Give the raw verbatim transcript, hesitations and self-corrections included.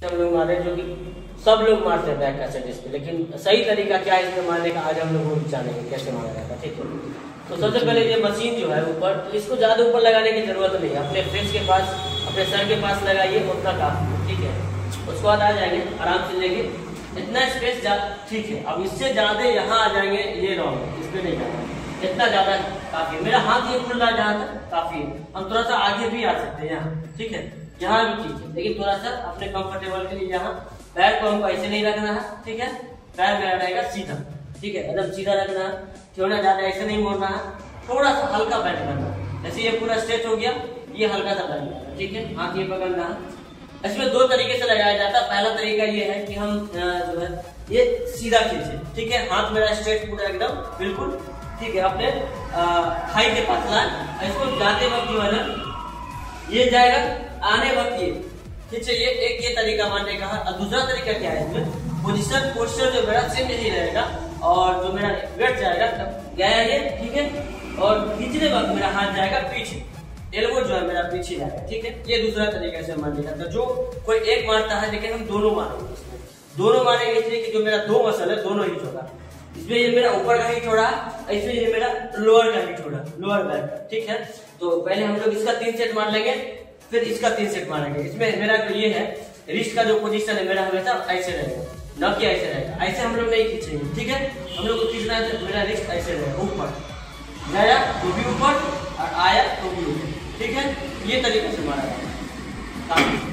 हम लोग मारे जो कि सब लोग मारते हैं बैक का सेट पे, लेकिन सही तरीका क्या है इसमें मारने का आज हम लोग वो जानेंगे कैसे मारा जाता है। ठीक है, तो सबसे पहले ये मशीन जो है ऊपर, तो इसको ज़्यादा ऊपर लगाने की जरूरत नहीं है, अपने फेस के पास अपने सर के पास लगाइए, उतना काफी है। ठीक है, उसके बाद आ जाएंगे आराम से लेके इतना स्पेस जा, ठीक है। अब इससे ज़्यादा यहाँ आ जाएंगे, ये रॉन्ग है, इसमें नहीं जाना, इतना ज़्यादा काफी है। मेरा हाथ ये खुल रहा है जहाँ तक काफी है, हम थोड़ा सा आगे भी आ सकते हैं यहाँ। ठीक है, यहाँ भी ठीक है, लेकिन थोड़ा सा अपने कंफर्टेबल के लिए यहाँ पैर को हमको ऐसे नहीं रखना है। ठीक है, पैर मेरा रहेगा सीधा। ठीक है, एकदम सीधा रखना है, थोड़ा ज्यादा ऐसे नहीं मोड़ना है, थोड़ा सा हल्का बेंड करना है। जैसे ये पूरा स्ट्रेच हो गया, ये हल्का सा बेंड करना है। ठीक है, हाथ ये पकड़ना है। इसमें दो तरीके से लगाया जाता है। पहला तरीका ये है कि हम जो है ये सीधा खींचे। ठीक है, हाथ मेरा स्ट्रेट पूरा एकदम बिल्कुल। ठीक है, अपने थाई के पास लाए, इसको जाते वक्त जो है ना ये जाएगा, आने वक्त ये खींचे। ये एक ये तरीका मानने का है। और दूसरा तरीका क्या है, इसमें पोजिशन पोस्चर जो मेरा सेम नहीं रहेगा, और जो मेरा वेट जाएगा गया ये। ठीक है, और खींचने वक्त मेरा हाथ जाएगा पीछे, एल्बो जो है मेरा पीछे जाएगा। ठीक है, ये दूसरा तरीका से मान लिया। तो जो कोई एक मारता है, लेकिन हम दोनों मारेंगे, इसमें दोनों मारेंगे इसलिए कि जो मेरा दो मसल है दोनों ही छोड़ा, इसमें ये मेरा ऊपर का ही छोड़ा, इसमें ये मेरा लोअर का ही छोड़ा, लोअर बैक। ठीक है, तो पहले हम लोग इसका तीन सेट मार लेंगे, फिर इसका तीन सेट मारेंगे। इसमें मेरा जो ये है रिस्ट का जो पोजीशन है मेरा हमेशा ऐसे रहेगा, न कि ऐसे रहेगा। ऐसे हम लोग नहीं खींचेंगे। ठीक है, हम लोग को खींचना है तो मेरा रिस्ट ऐसे रहेगा, ऊपर गया तो भी ऊपर और आया तो भी ऊपर। ठीक है, ये तरीके से मारा जाता है।